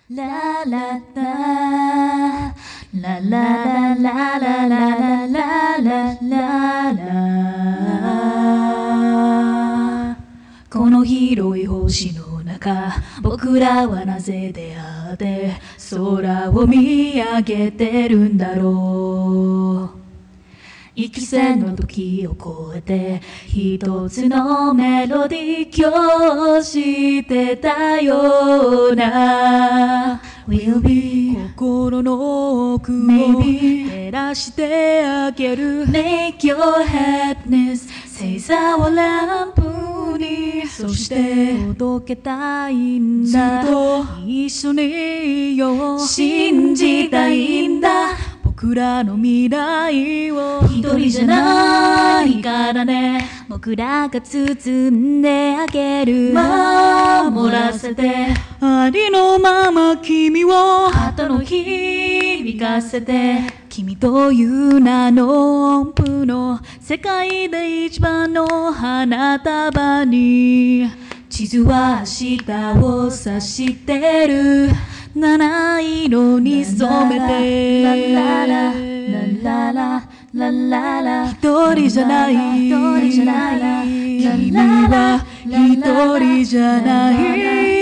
ラララララララララララララ。この広い星の中、僕らはなぜ出会って空を見上げてるんだろう。幾千の時を超えて一つのメロディー今日してたような Will be 心の奥を照らしてあげる Make your happiness 星座をランプにそして届けたいんだ一緒にいよう信じたいんだ僕らの未来を一人じゃないからね僕らが包んであげる守らせてありのまま君を旗の響かせて君という名の音符の世界で一番の花束に地図は明日を指してる七色に染めて一人じゃない君は一人じゃない